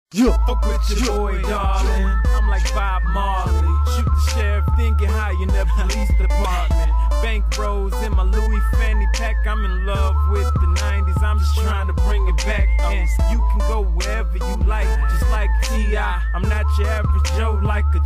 Fuck with your boy, darling. I'm like Bob Marley. Shoot the sheriff, then get high in the police department. Bank rolls in my Louis fanny pack. I'm in love with the 90s. I'm just trying to bring it back. And you can go wherever you like, just like T.I. I'm not your average Joe, like a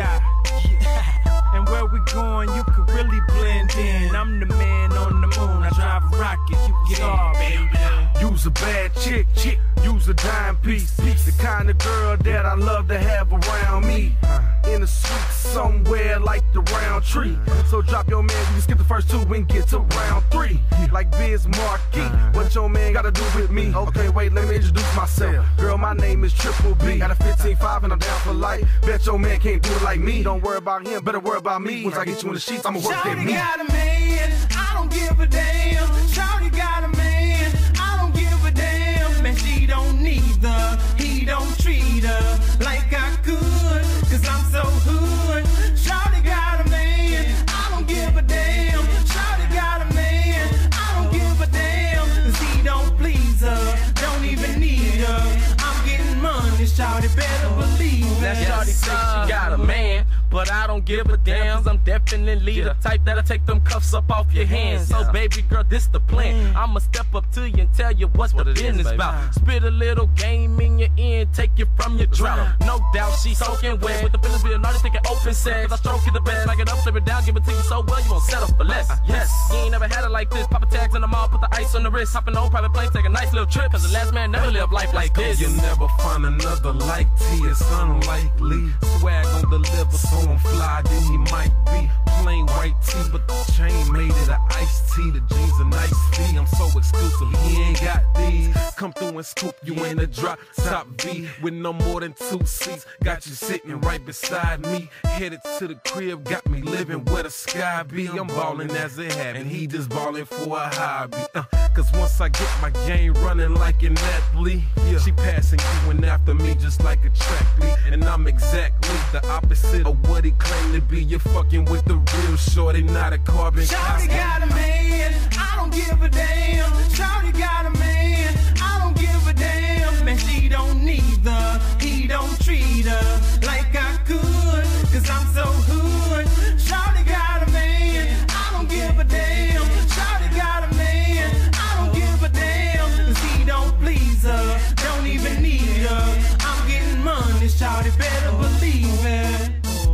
G.I. And where we going, you can really blend in. I'm the man on the moon. I drive a rocket, you get off, baby. You's a bad chick, you's a dime piece. The kind of girl that I love to have around me. In a suite somewhere like the round tree. So drop your man, we can skip the first two and get to round three. Like Biz Markie, what your man gotta do with me? Okay, wait, let me introduce myself. Girl, my name is Triple B. Got a 15.5 and I'm down for life. Bet your man can't do it like me. Don't worry about him, better worry about me. Once I get you in the sheets, I'ma work that me. Shawty got a man, I don't give a damn. Shawty got a man, I don't give a damn. And she don't need her, he don't treat her like I could, cause I'm so hood. Shawty got a man, I don't give a damn. Shawty got a man, I don't give a damn, cause he don't please her, don't even need her. I'm getting money, Shawty better believe that. Shawty says she got a man, but I don't give a damn. I'm definitely the type that'll take them cuffs up off your hands. So baby girl, this the plan. I'ma step up to you and tell you what's the business about. Spit a little game in your ear, take you from your drought. No doubt she's soaking wet with the feelings being naughty, thinking open sex. I stroke you the best, back it up, flip it down, give it to you so well you won't settle for less. Yes, you ain't never had it like this. Papa tags in the mall, put the ice on the wrist, hopping on private planes, take a nice little trip. Cause the last man never lived life like this. You never find another like T, it's unlikely. Swag on deliver, so I'm fly, then he might be plain white tee, but the chain made it an iced tea. The jeans a nice fee, I'm so exclusive, he ain't got these. Come through and scoop you in a drop top V with no more than 2 seats. Got you sitting right beside me. Headed to the crib, got me living where the sky be. I'm ballin' as a habit, and he just ballin' for a hobby. Cause once I get my game running like an athlete, she passing you and after me just like a track beat. And I'm exactly the opposite of what he claimed to be. You're fucking with the real shorty, not a carbon copy. Shawty got a man, I don't give a damn. Shawty got a man, I don't give a damn. And she don't need her, he don't treat her like I could, cause I'm so hood. Shawty got a man, I don't give a damn. Shawty got a man, I don't give a damn, cause he don't please her, don't even need her. I'm getting money, Shawty better believe it.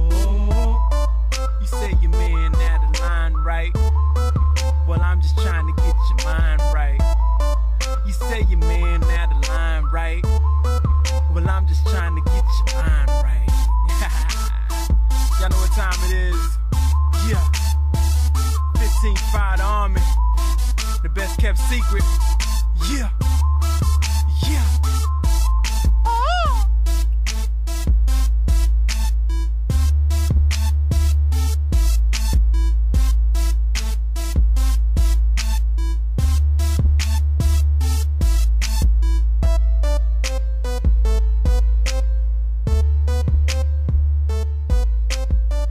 You say your man had the line right. Well, I'm just trying to get your mind right. You say your man had the line right. Well, I'm just trying to get your mind right. Y'all know what time it is? Yeah. 15 Fire the Army. The best kept secret. Yeah.